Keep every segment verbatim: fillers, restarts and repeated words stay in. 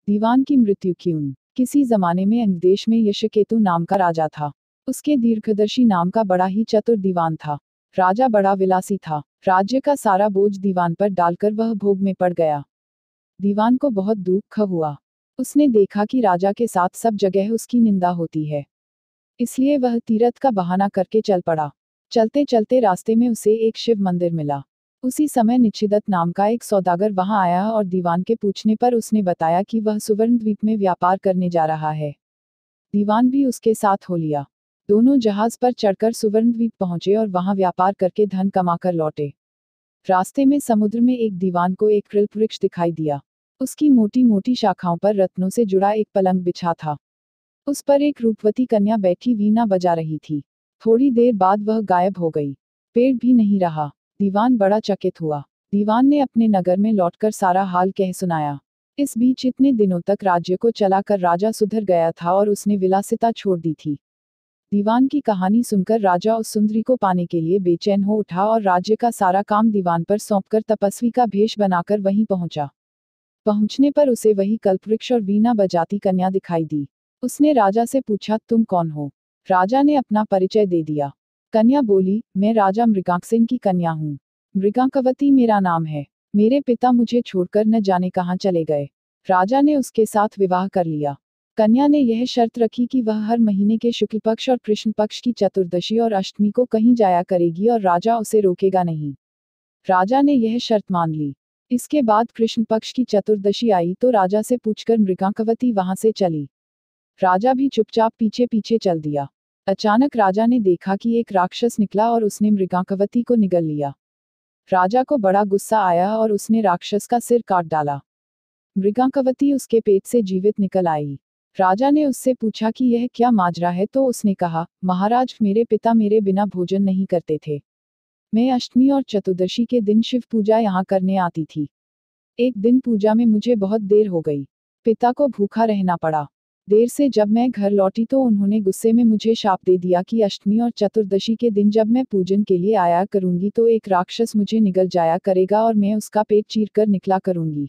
दीवान की मृत्यु क्यों? किसी जमाने में अंग देश में यशकेतु नाम का राजा था। उसके दीर्घदर्शी नाम का बड़ा ही चतुर दीवान था। राजा बड़ा विलासी था। राज्य का सारा बोझ दीवान पर डालकर वह भोग में पड़ गया। दीवान को बहुत दुख हुआ। उसने देखा कि राजा के साथ सब जगह उसकी निंदा होती है, इसलिए वह तीरथ का बहाना करके चल पड़ा। चलते चलते रास्ते में उसे एक शिव मंदिर मिला। उसी समय निशिदत नाम का एक सौदागर वहां आया और दीवान के पूछने पर उसने बताया कि वह सुवर्ण द्वीप में व्यापार करने जा रहा है। दीवान भी उसके साथ हो लिया। दोनों जहाज पर चढ़कर सुवर्ण द्वीप पहुंचे और वहां व्यापार करके धन कमाकर लौटे। रास्ते में समुद्र में एक दीवान को एक कृल वृक्ष दिखाई दिया। उसकी मोटी मोटी शाखाओं पर रत्नों से जुड़ा एक पलंग बिछा था। उस पर एक रूपवती कन्या बैठी वीणा बजा रही थी। थोड़ी देर बाद वह गायब हो गई। पेड़ भी नहीं रहा। दीवान बड़ा चकित हुआ। दीवान ने अपने नगर में लौटकर सारा हाल कह सुनाया। इस बीच इतने दिनों तक राज्य को चलाकर राजा सुधर गया था और उसने विलासिता छोड़ दी थी। दीवान की कहानी सुनकर राजा उस सुंदरी को पाने के लिए बेचैन हो उठा और राज्य का सारा काम दीवान पर सौंपकर तपस्वी का भेष बनाकर वहीं पहुंचा। पहुंचने पर उसे वही कल्पवृक्ष और वीणा बजाती कन्या दिखाई दी। उसने राजा से पूछा, तुम कौन हो? राजा ने अपना परिचय दे दिया। कन्या बोली, मैं राजा मृगांकसेन की कन्या हूँ। मृगांकवती मेरा नाम है। मेरे पिता मुझे छोड़कर न जाने कहाँ चले गए। राजा ने उसके साथ विवाह कर लिया। कन्या ने यह शर्त रखी कि वह हर महीने के शुक्ल पक्ष और कृष्ण पक्ष की चतुर्दशी और अष्टमी को कहीं जाया करेगी और राजा उसे रोकेगा नहीं। राजा ने यह शर्त मान ली। इसके बाद कृष्ण पक्ष की चतुर्दशी आई तो राजा से पूछकर मृगांकवती वहां से चली। राजा भी चुपचाप पीछे पीछे चल दिया। अचानक राजा ने देखा कि एक राक्षस निकला और उसने मृगांकवती को निगल लिया। राजा को बड़ा गुस्सा आया और उसने राक्षस का सिर काट डाला। मृगांकवती उसके पेट से जीवित निकल आई। राजा ने उससे पूछा कि यह क्या माजरा है तो उसने कहा, महाराज, मेरे पिता मेरे बिना भोजन नहीं करते थे। मैं अष्टमी और चतुर्दशी के दिन शिव पूजा यहाँ करने आती थी। एक दिन पूजा में मुझे बहुत देर हो गई। पिता को भूखा रहना पड़ा। देर से जब मैं घर लौटी तो उन्होंने गुस्से में मुझे शाप दे दिया कि अष्टमी और चतुर्दशी के दिन जब मैं पूजन के लिए आया करूंगी तो एक राक्षस मुझे निगल जाया करेगा और मैं उसका पेट चीरकर निकला करूंगी।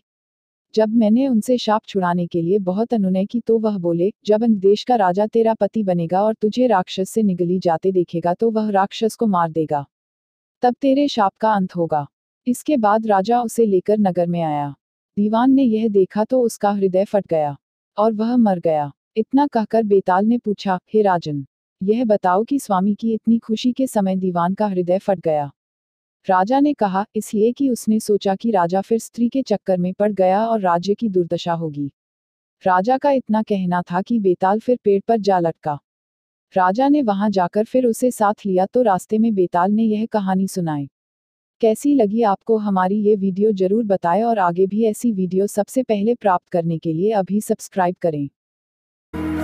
जब मैंने उनसे शाप छुड़ाने के लिए बहुत अनुनय की तो वह बोले, जब अंग देश का राजा तेरा पति बनेगा और तुझे राक्षस से निगली जाते देखेगा तो वह राक्षस को मार देगा, तब तेरे शाप का अंत होगा। इसके बाद राजा उसे लेकर नगर में आया। दीवान ने यह देखा तो उसका हृदय फट गया और वह मर गया। इतना कहकर बेताल ने पूछा, हे राजन, यह बताओ कि स्वामी की इतनी खुशी के समय दीवान का हृदय फट गया। राजा ने कहा, इसलिए कि उसने सोचा कि राजा फिर स्त्री के चक्कर में पड़ गया और राज्य की दुर्दशा होगी। राजा का इतना कहना था कि बेताल फिर पेड़ पर जा लटका। राजा ने वहां जाकर फिर उसे साथ लिया तो रास्ते में बेताल ने यह कहानी सुनाई। कैसी लगी आपको हमारी ये वीडियो जरूर बताएं और आगे भी ऐसी वीडियो सबसे पहले प्राप्त करने के लिए अभी सब्सक्राइब करें।